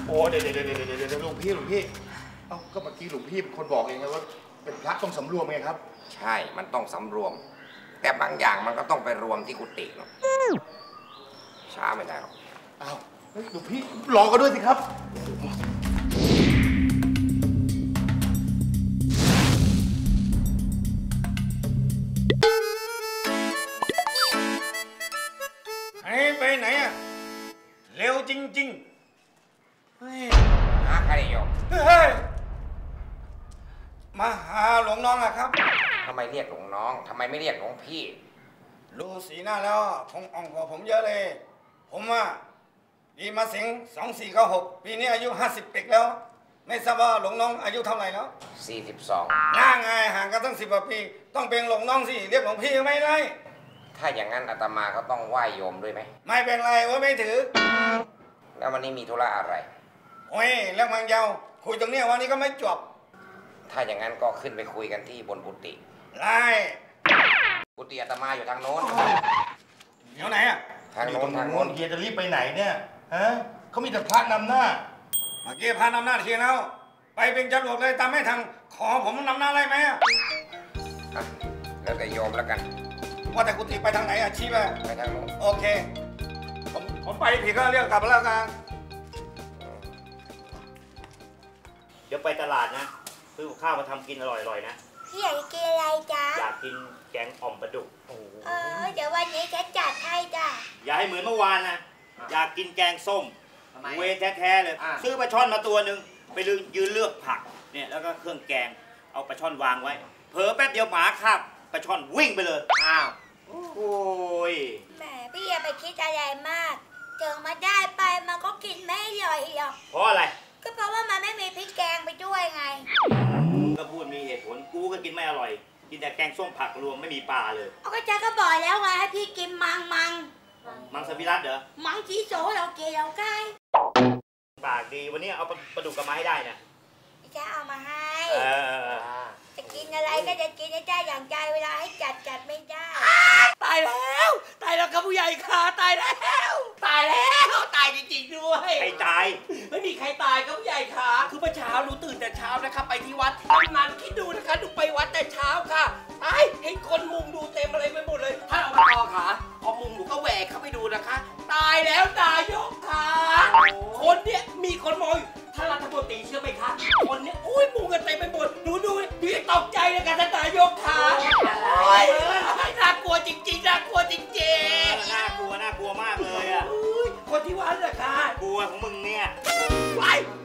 โอ้เดี๋ยวหลวงพี่เอ้าก็เมื่อกี้หลวงพี่เป็นคนบอกเองไงว่าเป็นพระต้องสำรวมไงครับใช่มันต้องสำรวมแต่บางอย่างมันก็ต้องไปรวมที่กุฏิเนาะช้าไม่ได้หรอกอ้าวหลวงพี่รอกันด้วยสิครับไปไหนอะเร็วจริงๆหาใครโยมมาหาหลวงน้องอะครับทำไมเรียกหลวงน้องทำไมไม่เรียกหลวงพี่ดูสีหน้าแล้วคงอ่อนกว่าผมเยอะเลยผมว่าปีมะสิง2496ปีนี้อายุ50ปีแล้วไม่ทราบว่าหลวงน้องอายุเท่าไหร่แล้ว 42 น่าไงห่างกันตั้ง10 กว่าปีต้องเป็นหลวงน้องสิเรียกหลวงพี่ไม่ได้ถ้าอย่างนั้นอาตมาก็ต้องไหว้โยมด้วยไหมไม่เป็นไรว่าไม่ถือแล้ววันนี้มีธุระอะไรโอ้ยเรื่องมันยาวคุยตรงนี้วันนี้ก็ไม่จบถ้าอย่างนั้นก็ขึ้นไปคุยกันที่บนกุฏิไล่กุฏิอาตมาอยู่ทางโน้นเดี๋ยวไหนอะทางโน้นเฮียจะรีบไปไหนเนี่ยฮะเขามีแต่พระนำหน้าเมื่อกี้พระนำหน้าเทียนแล้วไปเป็นจรวดเลยตามไม่ทางขอผมนำหน้าได้ไหมอะแล้วแต่โยมแล้วกันว่าแต่กุฏิไปทางไหนอะชี้ไปทางโน้นโอเคผมไปผิดก็เรียกกลับแล้วกันเดี๋ยวไปตลาดนะซื้อข้าวมาทำกินอร่อยๆนะพี่อยากกินอะไรจ๊ะอยากกินแกงอ่อมปลาดุกเดี๋ยววันนี้ฉันจัดให้จ้ะอย่าให้เหมือนเมื่อวานนะอยากกินแกงส้มเวแท้ๆเลยซื้อปลาช่อนมาตัวหนึ่งไปยืนเลือกผักเนี่ยแล้วก็เครื่องแกงเอาปลาช่อนวางไว้เผลอแป๊บเดียวหมาคาบปลาช่อนวิ่งไปเลยอ้าวโอ้ยแหมพี่อย่าไปคิดอะไรมากเจอมาได้ไปมันก็กินไม่อร่อยหรอกเพราะอะไรก็เพราะว่ามันไม่มีพริกแกงไปด้วยไงก็พูดมีเหตุผลกูก็กินไม่อร่อยกินแต่แกงส้มผักรวมไม่มีปลาเลยเอาก็จะก็บอกแล้วไงให้พี่กินมังสวิรัตเหรอมังจีโสเราเกลียวใกล้ปากดีวันนี้เอาปลาดุกกลับมาให้ได้นะจะเอามาให้จะกินอะไรก็จะกินได้อย่างใจเวลาให้จัดไม่ได้ตายแล้วครับผู้ใหญ่ค่ะตายแล้วตายจริงๆด้วยใครตายไม่มีใครตายครับผู้ใหญ่ค่ะคือเมื่อเช้าหนูตื่นแต่เช้านะคะไปที่วัดนั้นคิดดูนะคะหนูไปวัดแต่เช้าค่ะเห็นคนมุงดูเต็มอะไรไปหมดเลยท่านอบตค่ะพอมุงหนูก็แหวกเข้าไปดูนะคะตายแล้วนายกค่ะคนเนี้ยมีคนมองท่านรัฐมนตรีเชื่อไหมคะคนเนี้ยอุ้ยมุงกันเต็มไปหมดดูตกใจเลยค่ะท่านนายกค่ะน่ากลัวจริงๆน่ากลัวจริงๆน่ากลัวมากเลยอ่ะคนที่วัดเหรอคะกลัวของมึงเนี่ยไป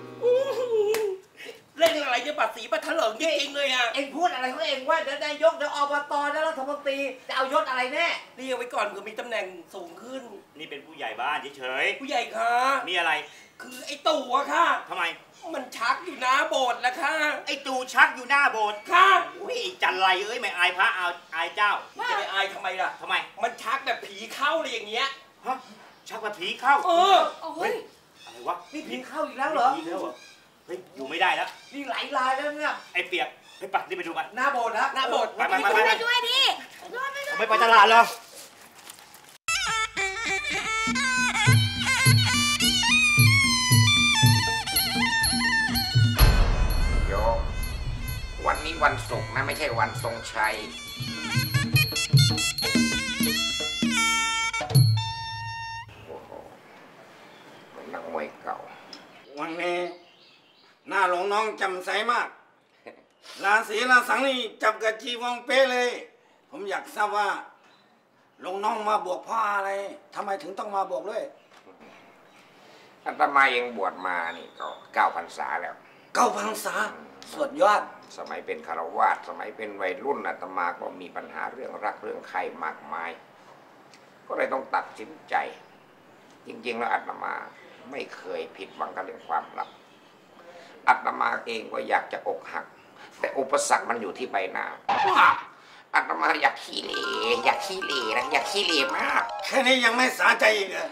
เล่นอะไรจะบัดสีบัดเถลิงจริงๆเลยอ่ะเอ็งพูดอะไรของเอ็งว่าเดี๋ยวนายกเดี๋ยวอบตแล้วรัฐมนตรีจะเอายศอะไรแน่เรียกไว้ก่อนเผื่อมีตำแหน่งสูงขึ้นนี่เป็นผู้ใหญ่บ้านเฉยผู้ใหญ่ค่ะมีอะไรคือไอ้ตู่อะค่ะทำไมมันชักอยู่หน้าโบสถ์แล้วค่ะไอ้ตู่ชักอยู่หน้าโบสถ์ค่ะอุ้ยจันไรไม่อายพระอายเจ้าจะไปอายทำไมล่ะทำไมมันชักแบบผีเข้าเลยอย่างเงี้ยฮะชักแบบผีเข้าเฮ้ยอะไรวะนี่ผีเข้าอีกแล้วเหรอเฮ้ยอยู่ไม่ได้แล้วนี่ไหลลายแล้วเนี่ยไอ้เปียกไปปักนี่ไปดูกันหน้าโบสถ์นะหน้าโบสถ์ไปด้วยพี่ไม่ไปตลาดเหรอวันนี้วันศุกร์นะไม่ใช่วันทรงชัยโอ้โหเป็นนักมวยเก่าวันนี้หน้าหลวงน้องจำใสมากราศีราสังนี่จับกับจีวงเป๊ะเลยผมอยากทราบว่าหลวงน้องมาบวชเพราะอะไรทำไมถึงต้องมาบวชด้วยอาตมาเองบวชมานี่ก็9 พรรษาแล้ว 9 พรรษาสุดยอดสมัยเป็นคฤหัสถ์สมัยเป็นวัยรุ่นอาตมาก็มีปัญหาเรื่องรักเรื่องใครมากมายก็เลยต้องตัดสินใจจริงๆแล้วอาตมาไม่เคยผิดหวังกับเรื่องความรักอาตมาเองก็อยากจะอกหักแต่อุปสรรคมันอยู่ที่ใบหน้าอาตมาอยากขี้เหร่นะอยากขี้เหร่มากแค่นี้ยังไม่สาใจอีกเหรอ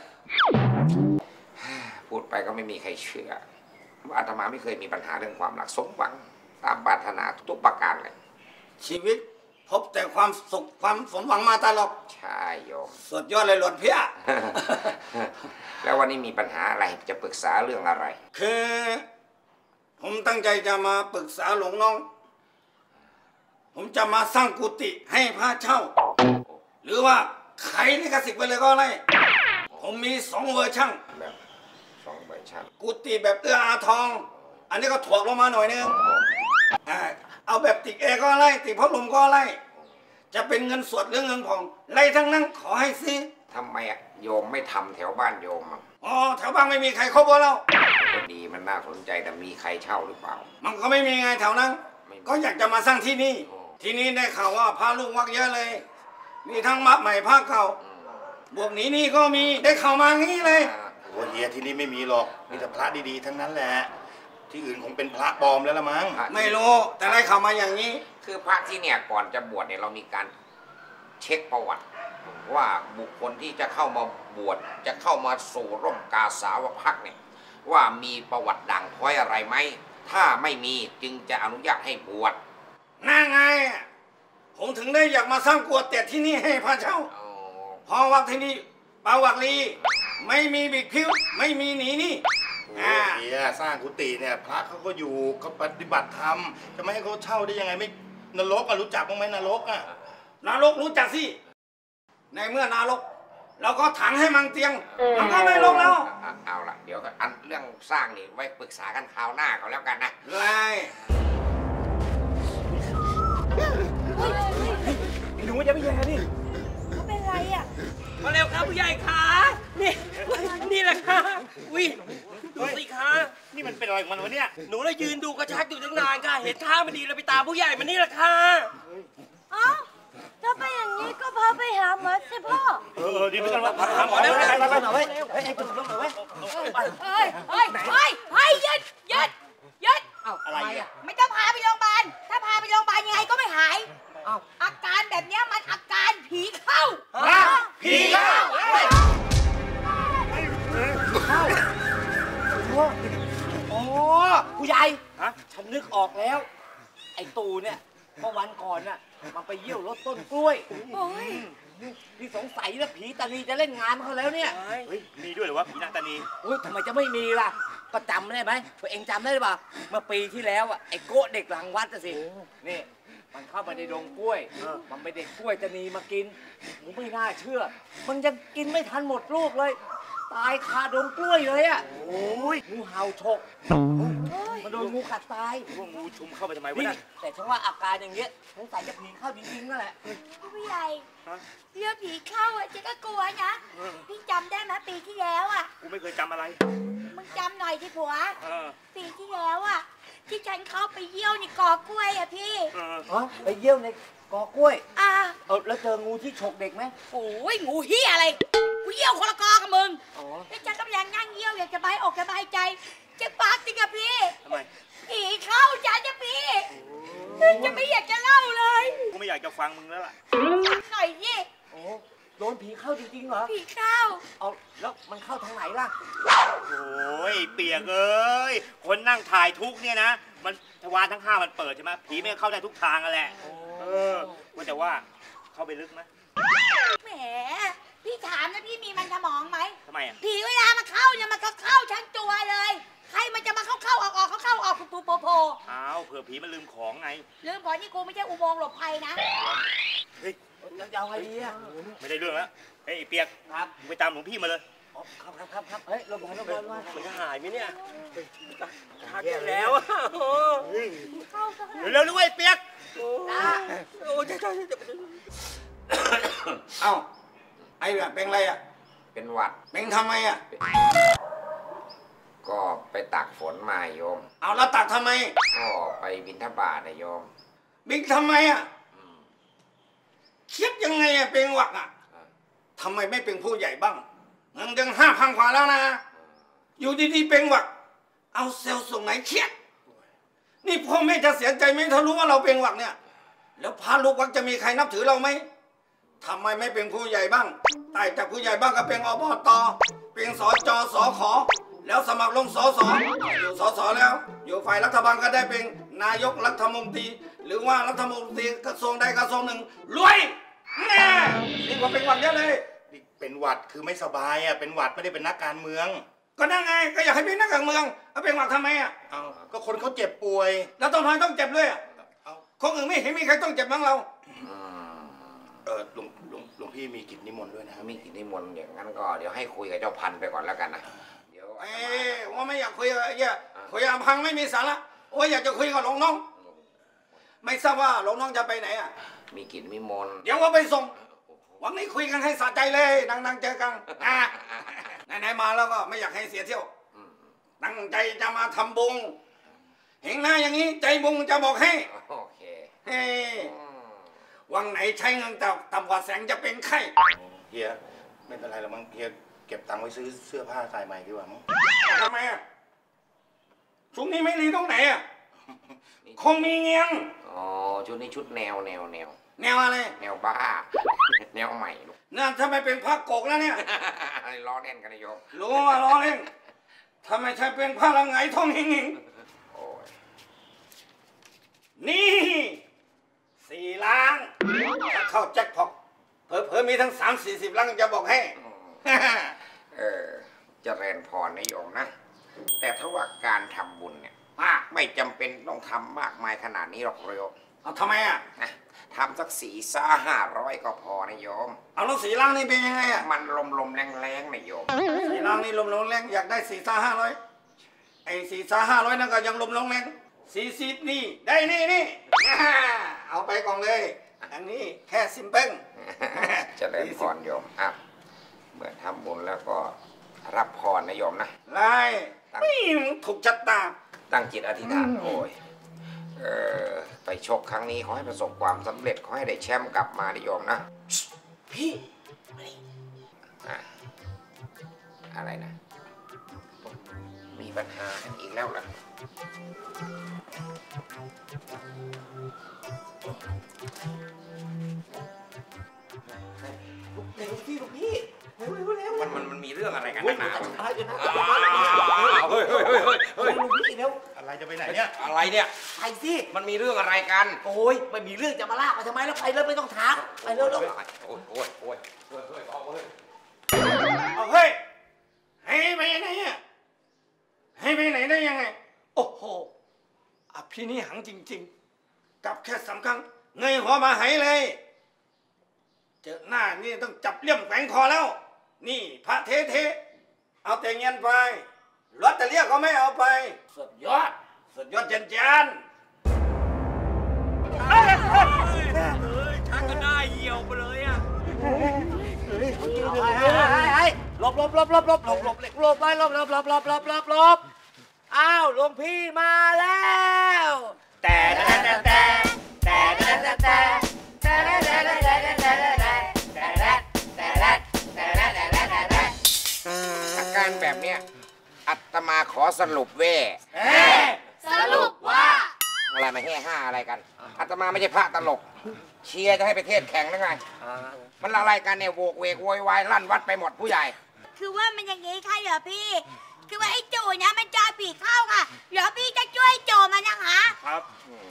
พูดไปก็ไม่มีใครเชื่อว่าอาตมาไม่เคยมีปัญหาเรื่องความรักสมหวังตามปรารถนาทุกประการเลยชีวิตพบแต่ความสุขความสมหวังมาตลอดใช่โยมสุดยอดเลยหลวงพี่แล้ววันนี้มีปัญหาอะไรจะปรึกษาเรื่องอะไรคือผมตั้งใจจะมาปรึกษาหลวงน้อง ผมจะมาสร้างกุฏิให้พระเช่า หรือว่าขายลิขสิทธิ์ไปเลยก็ได้ผมมี2 เวอร์ชันแบบ2 เวอร์ชันกุฏิแบบเอื้ออาทอง อันนี้ก็ถ่วงลงมาหน่อยนึงเอาแบบติดแอร์ก็ไล่ติดพัดลมก็ไล่จะเป็นเงินสดหรือเงินผ่องไล่ทั้งนั้นขอให้ซื้อทำไมอะโยมไม่ทำแถวบ้านโยมมั้งอ๋อแถวบ้านไม่มีใครครบแล้วก็ดีมันน่าสนใจแต่มีใครเช่าหรือเปล่ามันก็ไม่มีไงแถวนั้นไม่มีก็อยากจะมาสร้างที่นี่โอ้ที่นี่ได้ข่าวว่าพระลูกวัดเยอะเลย มีทั้งมัดใหม่พระเก่า บวกนี้นี่ก็มีได้ข่าวมางี้เลยโอ้เฮียที่นี่ไม่มีหรอกมีแต่พระดีๆทั้งนั้นแหละที่อื่นคงเป็นพระปลอมแล้วละมั้งพระไม่รู้แต่ได้ข่าวมาอย่างนี้คือพระที่เนี่ยก่อนจะบวชเนี่ยเรามีการเช็คประวัติ ว่าบุคคลที่จะเข้ามาบวชจะเข้ามาสู่ร่มกาสาวพักเนี่ยว่ามีประวัติด่างพร้อยอะไรไหมถ้าไม่มีจึงจะอนุญาตให้บวชน่าไงผมถึงได้อยากมาสร้างกัวเต็ดที่นี่ให้พระเจ้าอ๋อเพราะว่าที่นี่ปาวักลีไม่มีบิกพิ้วไม่มีหนีนี่โอ้เฮียสร้างกุฏิเนี่ยพระเขาก็อยู่เขาปฏิบัติธรรมจะไม่ให้เขาเช่าได้ยังไงไม่นรกอะรู้จักบ้างไหมนรกอะนรกรู้จักสิในเมื่อนรกเราก็ถังให้มันเตียงมันก็ไม่ลงแล้วเอาละเดี๋ยวก็อันเรื่องสร้างนี่ไว้ปรึกษากันคราวหน้าก็แล้วกันนะเลยหนูจะไม่แย่ดิเขาเป็นไรอ่ะมาเร็วครับผู้ใหญ่ขานี่นี่แหละค่ะอุ้ยดูสิคะนี่มันเป็นอะไรของมันวะเนี่ยหนูน่ะยืนดูกระชักอยู่ตั้งนานค่ะเห็นท่าไม่ดีเลยไปตามผู้ใหญ่มานี่แหละค่ะเอ้าถ้าเป็นอย่างนี้ก็พาไปหาหมอสิพ่อดีเหมือนกันว่าพาหมอเร็วไปเร็วไปเร็วไปเร็วเฮ้ยจุดลงหน่อยเว้ยเฮ้ยหยุดหยุดหยุดอะไรอ่ะไม่ต้องพาไปโรงพยาบาล ถ้าพาไปโรงพยาบาลยังไงก็ไม่หาย อาการแบบเนี้ยมันอาการผีเข้าผีเข้าโอ้ผู้ใหญ่ฉันนึกออกแล้ว ไอ้ตูเนี่ยเมื่อวันก่อนน่ะมันไปเยี่ยวรถต้นกล้วยโอ้ยนี่สงสัยนะผีตานีจะเล่นงานเขาแล้วเนี่ยเฮ้ยมีด้วยเหรอวะผีนางตานีอุ้ยทำไมจะไม่มีล่ะ ก็จำได้ไหมตัวเองจำได้หรือเปล่าเมื่อปีที่แล้วอ่ะไอ้โก้เด็กหลังวัดอะสินี่มันเข้าไปในดงกล้วยมันไปเด็กกล้วยตานีมากินผมไม่น่าเชื่อ มันยังกินไม่ทันหมดลูกเลย ตายคาดงกล้วยเลยอ่ะโอ้ยงูเห่าฉกมันโดนงูกัดตายพวกงูชุมเข้าไปทำไมวะนี่เนี่ยแต่ฉันว่าอาการอย่างเงี้ยสงสัยจะผีเข้าจริงๆนั่นแหละผู้ใหญ่เรื่องผีเข้าอ่ะเจ๊ก็กลัวนะ พี่จำได้ไหมปีที่แล้วอ่ะกูไม่เคยจำอะไรมึงจำหน่อยที่ผัวเออปีที่แล้วอ่ะ ที่ฉันเข้าไปเยี่ยวในกอกล้วยอ่ะพี่เอออ๋อไปเยี่ยวในกอกล้วยอ่ะแล้วเจองูที่ฉกเด็กไหมโอ้ยงูเฮียอะไร กูเยี่ยวคนละกอกับมึงอ๋อแล้วฉันกำลังนั่งเยี่ยวอยากจะสบายอกสบายใจจะปักจริงอะพี่ทำไมผีเข้าจ้าจะพี่จะไม่อยากจะเล่าเลยกูไม่อยากจะฟังมึงแล้วล่ะฟังหน่อยยี่โอ้โดนผีเข้าจริงๆเหรอผีเข้าเอาแล้วมันเข้าทางไหนล่ะโอ้ยเปียกเอ้ยคนนั่งถ่ายทุกข์เนี่ยนะมันทวารทั้ง5มันเปิดใช่ไหมผีไม่เข้าได้ทุกทางกันแหละเออว่าแต่ว่าเข้าไปลึกไหมแหมพี่ถามนะพี่มีมันสมองไหมทำไมอ่ะผีเวลามันเข้าเนี่ยมันก็เข้าทั้งตัวเลย ใครมันจะมาเข้าออกเข้าออกปูโผล่อ้าวเผื่อผีมันลืมของไงลืมบอกนี่กูไม่ใช่อุโมงค์หลบภัยนะเฮ้ยแล้วจะเอาไงดีอ่ะไม่ได้เรื่องแล้วเฮ้ยไอ้เปียกครับมึงไปตามหลวงพี่มาเลยอ๋อครับเฮ้ยลงมามามันจะหายไหมเนี่ยทักแล้วอ่ะเข้าซะเร็วๆด้วยไอ้เปียกนะโอ้ใช่เอ้าไอ้แบบเป็นไรอ่ะเป็นหวัดเป็นทำไมอ่ะก็ไปตักฝนมาโยมเอาแล้วตักทำไมก็ไปบิณฑบาตนะโยมบิ๊กทำไมอ่ะคิดยังไงอ่ะเป็นหวักอ่ะทำไมไม่เป็นผู้ใหญ่บ้างเงินเดือน5,000 กว่าแล้วนะ อยู่ดีๆเป็นหวัก เอาเซลล์ส่งไหนเครียด นี่พ่อแม่จะเสียใจไหมถ้ารู้ว่าเราเป็นหวักเนี่ย แล้วพาลูกวักจะมีใครนับถือเราไหมทำไมไม่เป็นผู้ใหญ่บ้างไต่จากผู้ใหญ่บ้างก็เป็นอบตเป็นสจสขแล้วสมัครลงสสอยู่สสแล้ว อยู่ฝ่ายรัฐบาลก็ได้เป็นนายกรัฐมนตรีหรือว่ารัฐมนตรีกระทรวงใดกระทรวงหนึ่งรวยแน่ดีกว่าเป็นหวัดเยอะเลยนี่เป็นหวัดคือไม่สบายอ่ะเป็นหวัดไม่ได้เป็นนักการเมืองก็นั่งไงก็อยากให้เป็นนักการเมืองเอาเป็นหวัดทำไมอ่ะเอาก็คนเขาเจ็บป่วยแล้วต้องทำไมต้องเจ็บด้วยอ่ะเอาคนอื่นไม่เห็นมีใครต้องเจ็บบ้างเราหลวงพี่มีกิจนิมนต์ด้วยนะครับมีกิจนิมนต์อย่างนั้นก็เดี๋ยวให้คุยกับเจ้าพันธุ์ไปก่อนแล้วกันนะเดี๋ยวเอ้ว่าไม่อยากคุยกับไอ้เหี้ยคุยกับพังไม่มีสาระโอ้ยอยากจะคุยกับหลวงน้อง ไม่ทราบว่าหลวงน้องจะไปไหนอ่ะมีกิจนิมนต์เดี๋ยวว่าไปส่งวันนี้คุยกันให้สะใจเลยดังๆเจอกันไหนๆมาแล้วก็ไม่อยากให้เสียเที่ยวตั้งใจจะมาทำบุญเห็นหน้าอย่างนี้ใจบุญจะบอกให้โอเคเฮ้วังไหนใช้เงินต่ำกว่าแสนจะเป็นไข้เฮียไม่เป็นไรหรอกมั้งเฮียเก็บตังค์ไว้ซื้อเสื้อผ้าใส่ใหม่ดีกว่ามั้งทำไมอ่ะชุดนี้ไม่ดีตรงไหนอ่ะคงมีเงียงอ๋อชุดนี้ชุดแนวแนวอะไรแนวบ้า แนวใหม่ลูกนั่นถ้าไม่เป็นพระโกกแล้วเนี่ยล้อเล่นกันนะโยมรู้ว่าล้อเล่นถ้าไม่ใช่เป็นพระละไงท่องหิงโอ้ยนี่4 ล้านถ้าเข้าแจ็คพอตเผลอๆมีทั้ง30-40 ล้านจะบอกให้เจริญพรนะโยมนะ แต่ถ้าว่าการทำบุญเนี่ยไม่จำเป็นต้องทำมากมายขนาดนี้หรอกโยมเอาทำไมอ่ะนะทำสัก400-500ก็พอนะโยมเอาแล้ว4 ล้านนี่เป็นยังไงอ่ะมันลมๆแรงๆนะโยม 4 ล้านนี่ลมแรงอยากได้4-500ไอ้4-500นั่นก็ยังลมแรง40นี่ได้นี่เอาไปก่อนเลยอันนี้แค่ซิมเปิ้ลเจริญพรโยมเมื่อทำบุญแล้วก็รับพรนะโยมนะไล่ไม่ถูกชัดตาตั้งจิตอธิษฐานโอ้ยไปชกครั้งนี้ขอให้ประสบความสำเร็จขอให้ได้แชมป์กลับมานะโยมนะพี่อะไรนะ มีปัญหากันอีกแล้วล่ะเร็วพี่ลูกพี่เร็วมันมีเรื่องอะไรกันวิ่นังกหนาจะตายอยู่นะเฮ้ยลูกพี่เร็วอะไรจะไปไหนเนี่ยอะไรเนี่ยไปสิมันมีเรื่องอะไรกันโอ้ยไม่มีเรื่องจะมาลากมาทำไมแล้วไปเลยไม่ต้องถามไปเร็วโอ้ยเอาเฮ้ยให้ไปไหนอ่ะให้ไปไหนได้ยังไงโอ้โหอภินิหังจริงๆกับแค่3 ครั้งเงยหัวมาหายเลยเจอหน้านี่ต้องจับเลี่ยมแขวงคอแล้ว นี่พระเทเอาแต่เงินไปรถแต่เรียกก็ไม่เอาไปสุดยอดเจนชักก็ได้เหี่ยวไปเลยอ่ะหลบอ้าวหลวงพี่มาแล้วอาการแบบเนี้ยอัตมาขอสรุปเว่สรุปว่าอะไรมา5อะไรกันอาตมาไม่ใช่พระตลก เชียร์จะให้ไปเทศแข่งหรือไงมันอะไรกันเนี่ยโวกเวกโวยวายลั่นวัดไปหมดผู้ใหญ่คือว่ามันอย่างนี้ค่ะเหรอพี่ คือว่าไอ้โจนะมันจอยผีเข้าค่ะเดี๋ยวพี่จะช่วยโจมันนะคะครับ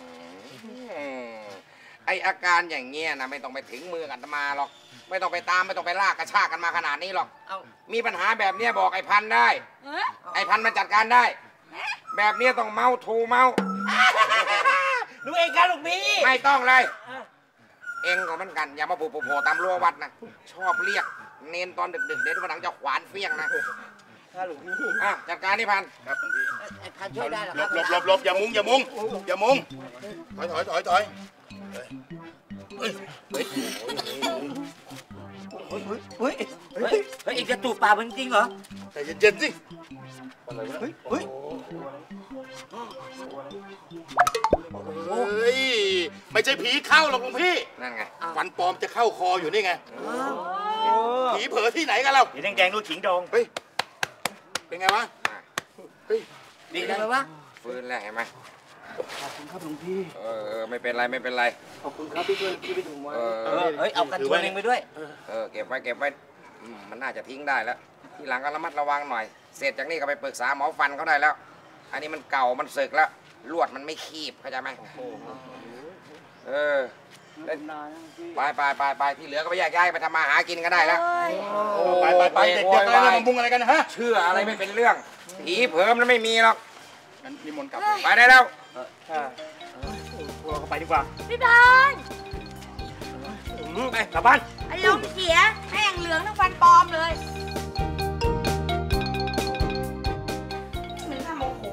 ไออาการอย่างเงี้ยนะไม่ต้องไปถึงมืออาตมาหรอกไม่ต้องไปตามไม่ต้องไปลากกระชากกันมาขนาดนี้หรอกมีปัญหาแบบเนี้ยบอกไอ้พันได้ ไอ้พันมันจัดการได้ แบบเนี้ยต้องเมาทูเมาหนูเองค่ะลูกพี่ไม่ต้องเลย เองก็เหมือนกันอย่ามาโผล่ตามรั้ววัดนะชอบเรียกเน้นตอนดึกๆเดี๋ยวทุกวันหลังจะขวานเฟี้ยงนะจัดการนี่พันครับหลวงพี่ไอ้พันช่วยได้หรอหลบอย่ามุงถอยเฮ้ยเองจะจูบปากมันจริงเหรอแต่เย็นๆสิเฮ้ยไม่ใช่ผีเข้าหรอกหลวงพี่นั่นไงฟันปลอมจะเข้าคออยู่นี่ไงผีเผลอที่ไหนกันเราสีแดงๆนู่นขิงดองเฮ้ยเป็นไงวะเฮ้ยดีเลยวะฟื้นแล้วเห็นไหมขอบคุณครับหลวงพี่ไม่เป็นไรขอบคุณครับที่ช่วยพี่ไปถึงวันเฮ้ยเอากระชวนเองไปด้วยเก็บไว้มันน่าจะทิ้งได้แล้วทีหลังก็ระมัดระวังหน่อยเสร็จจากนี้ก็ไปปรึกษาหมอฟันเขาได้แล้ว อันนี้มันเก่ามันสึกแล้วลวดมันไม่คีบเข้าใจไหมไปที่เหลือก็ไปแยกย้ายไปทำมาหากินกันได้แล้วไปเด็กๆอะไรมาบุ้งอะไรกันฮะเชื่ออะไรไม่เป็นเรื่องผีเผิมแล้วไม่มีหรอกงั้นนิมนต์กลับไปได้แล้วพวกเราก็ไปดีกว่าพี่บอลไปกลับบ้านอารมณ์เสียแม่งเหลืองทั้งฟันปลอมเลยเหมือนข้าโมโห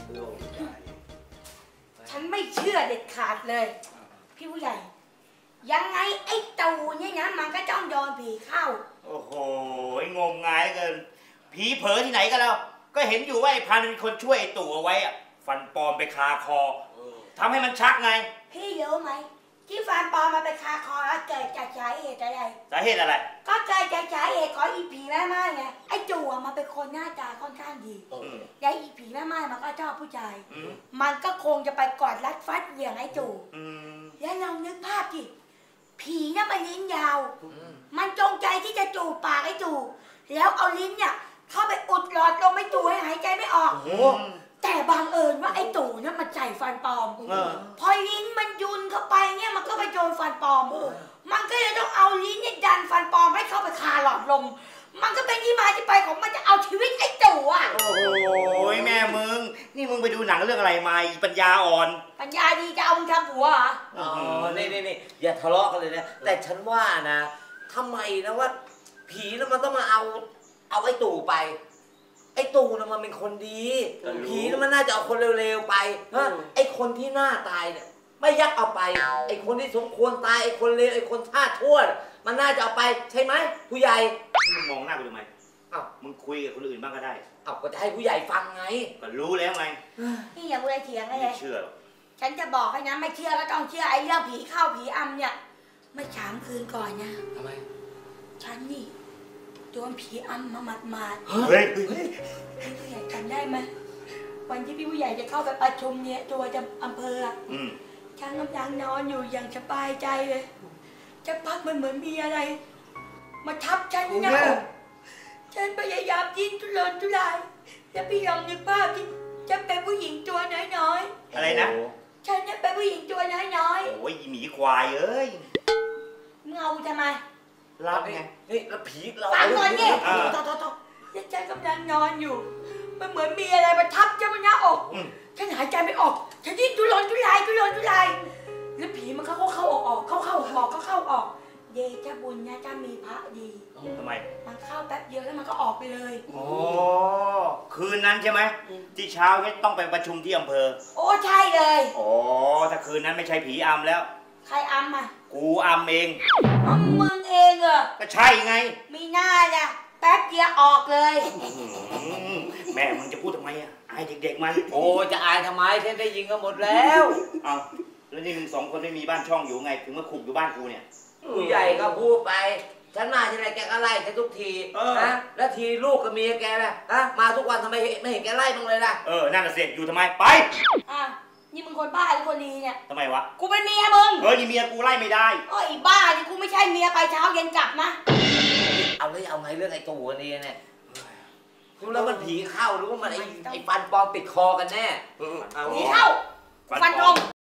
ฉันไม่เชื่อเด็ดขาดเลย พี่ผู้ใหญ่ ยังไงไอ้ตูเนี่ยนะมันก็จ้องโดนผีเข้าโอ้โหงมงายเหลือเกินผีเผลอที่ไหนกันแล้วก็เห็นอยู่ว่าไอ้พันเป็นคนช่วยไอ้ตู่เอาไว้อะฟันปลอมไปคาคอทำให้มันชักไงพี่รู้ไหมที่ฟันปลอมมาไปคาคอแล้วเกิดจากสาเหตุอะไรสาเหตุอะไรก็เกิดจากสาเหตุของอีผีแม่ไม้ไงไอ้จู่อะมันเป็นคนหน้าตาค่อนข้างดีแล้วอีผีแม่ไม้มันก็ชอบผู้ชายมันก็คงจะไปกอดรัดฟัดเหวี่ยงไอ้จู่แล้วลองนึกภาพดิผีน่ะมันลิ้นยาวมันจงใจที่จะจูบปากไอ้จู่แล้วเอาลิ้นเนี่ยเข้าไปอุดหลอดลมไอ้จู่ให้หายใจไม่ออกแต่บังเอิญว่าไอ้ตู่เนี่ยมันใส่ฟันปลอมพอลิ้นมันยุนเข้าไปเนี่ยมันก็ไปโดนฟันปลอมมันก็เลยต้องเอาลิ้นเนี่ยดันฟันปลอมให้เข้าไปคาหลอดลมมันก็เป็นที่มาที่ไปของมันจะเอาชีวิตไอ้ตู่อ่ะโอ้โหแม่มึงนี่มึงไปดูหนังเรื่องอะไรมาปัญญาอ่อนปัญญาดีจะเอามึงทำหัวเหรออ๋อนี่อย่าทะเลาะกันเลยนะแต่ฉันว่านะทำไมนะว่าผีแล้วมันต้องมาเอาไอ้ตู่ไปไอ้ตู่น่ะมันเป็นคนดีผีน่ะมันน่าจะเอาคนเร็วๆไปไอ้คนที่หน้าตายเนี่ยไม่ยักเอาไปไอ้คนที่สมควรตายไอ้คนเลวไอ้คนท่าทั่วมันน่าจะเอาไปใช่ไหมผู้ใหญ่มึงมองหน้ากูทำไมมึงคุยกับคนอื่นบ้างก็ได้ก็จะให้ผู้ใหญ่ฟังไงก็รู้แล้วไงนี่อย่าพูดอะไรเถียงเลยไม่เชื่อหรอกฉันจะบอกให้นะไม่เชื่อก็ต้องเชื่อไอ้เรื่องผีเข้าผีอำเนี่ยไม่3 คืนก่อนนะทำไมฉันนี่โดนผีอำมาหมาดๆเฮ้ยพี่ผู้ใหญ่จำได้ไหมวันที่พี่ผู้ใหญ่จะเข้าไปประชุมเนี่ยตัวจะอำเภอฉันกำลังนอนอยู่อย่างสบายใจเลยจะพักมันเหมือนมีอะไรมาทับฉันนะฉันพยายามดิ้นทุรนทุรายแล้วพี่ลองนึกภาพที่จะเป็นผู้หญิงตัวน้อยๆอะไรนะฉันจะเป็นผู้หญิงตัวน้อยๆโอ้ยหมีควายเอ้ยเงาทำไมรับไงนี่แล้วผีเราฟังก่อนนี่แล้วฉันกำลังนอนอยู่มันเหมือนมีอะไรมาทับฉันบนหน้าอกฉันหายใจไม่ออกฉันดิ้นทุรนทุรายแล้วผีมันเข้าออกเข้าออกเดชะบุญนะถ้ามีพระดีทำไมมันเข้าแป๊บเดียวแล้วมันก็ออกไปเลยโอ้คืนนั้นใช่ไหมที่เช้าเนี่ยต้องไปประชุมที่อำเภอโอ้ใช่เลยโอ้ถ้าคืนนั้นไม่ใช่ผีอำแล้วใครอำอ่ะกูอำเองมึงเองเหรอก็ใช่ไงมีหน้าจ้ะแป๊บเดียวออกเลยแม่มึงจะพูดทำไมอ่ะอายเด็กๆมันโอ้จะอายทำไมฉันได้ยินกันหมดแล้วเอาแล้วนี่มึง2 คนไม่มีบ้านช่องอยู่ไงถึงมาขุกอยู่บ้านกูเนี่ยผู้ใหญ่ก็พูดไปฉันมาทีไรแกก็ไล่ฉันทุกทีนะแล้วทีลูกกับเมียแกล่ะมาทุกวันทำไมไม่เห็นแกไล่บ้างเลยล่ะนั่นน่ะสิอยู่ทำไมไปนี่มึงคนบ้าหรือคนดีเนี่ยทำไมวะกูเป็นเมียมึงนี่เมียกูไล่ไม่ได้ไอ้บ้านี่กูไม่ใช่เมียไปเช้าเย็นกลับนะเอาไงเรื่องไอ้ตัวนี้เนี่ยรู้แล้วมันผีเข้าหรือว่ามันไอ้ฟันปลอมติดคอกันแน่ผีเข้าฟันตรง